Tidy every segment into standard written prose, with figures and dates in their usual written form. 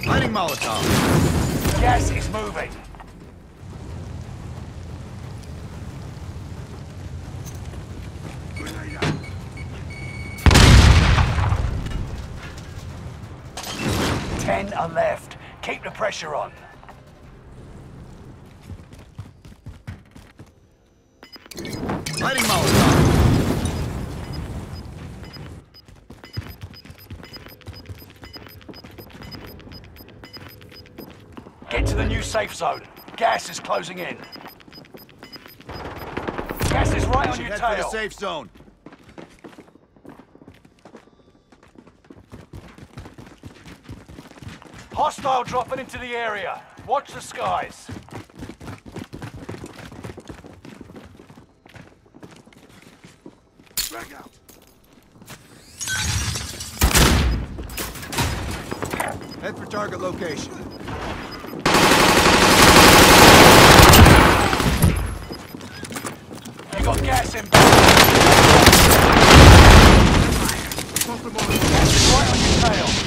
Lighting Molotov. Gas is moving. Ten are left. Keep the pressure on. Lighting Molotov. Get to the new safe zone. Gas is closing in. Gas is right on your Head for the tail. safe zone. Hostile dropping into the area. Watch the skies. Drag out. Head for target location. You got gas in. Gas is right on your tail.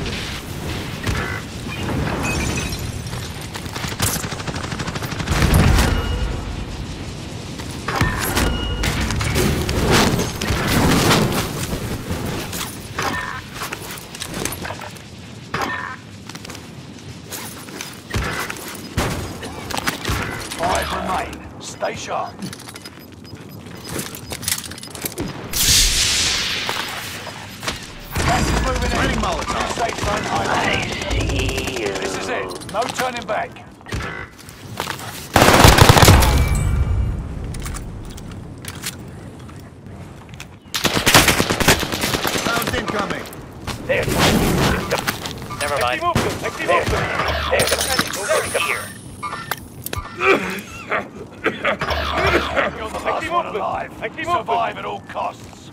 Five remain. Stay sharp. Gas is moving in. Lighting Molotov. New safe zone highway. I see you. This is it. No turning back. Rounds incoming. There's my system. Never mind. There's over here. You're the last one alive. Survive at all costs.